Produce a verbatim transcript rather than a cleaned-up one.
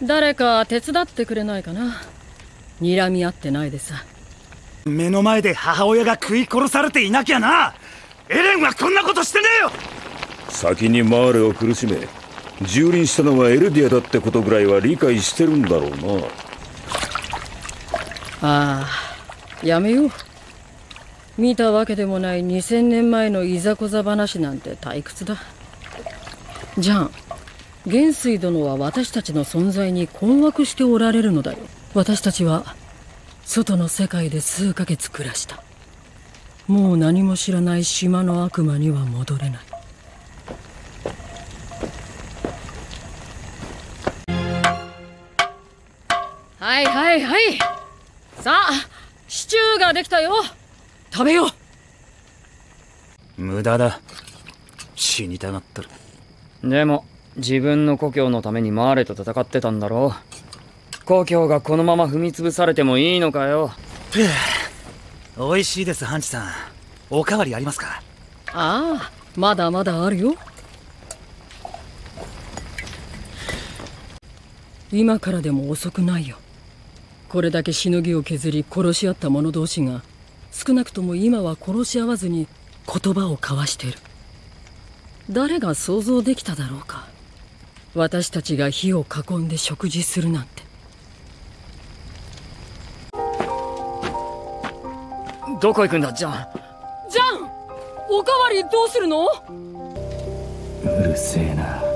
誰か手伝ってくれないかな。睨み合ってないでさ。 目の前で母親が食い殺されていなきゃな。エレンはこんなことしてねえよ。 先にマーレを苦しめ蹂躙したのはエルディアだってことぐらいは理解してるんだろうな。 ああ、やめよう。見たわけでもないにせんねんまえのいざこざ話なんて退屈だ。じゃん、元帥殿は私たちの存在に困惑しておられるのだよ。私たちは外の世界で数ヶ月暮らした。もう何も知らない島の悪魔には戻れない。はいはいはい。さあ、シチューができたよ。食べよう。無駄だ。死にたがってる。 でも自分の故郷のためにマーレと戦ってたんだろ。故郷がこのまま踏み潰されてもいいのかよ。 美味しいです、ハンチさん。おかわりありますか？ ああ、まだまだあるよ。今からでも遅くないよ。これだけしのぎを削り殺し合った者同士が少なくとも今は殺し合わずに言葉を交わしている。誰が想像できただろうか。私たちが火を囲んで食事するなんて。 どこ行くんだジャン。 ジャン、おかわりどうするの？ うるせえな。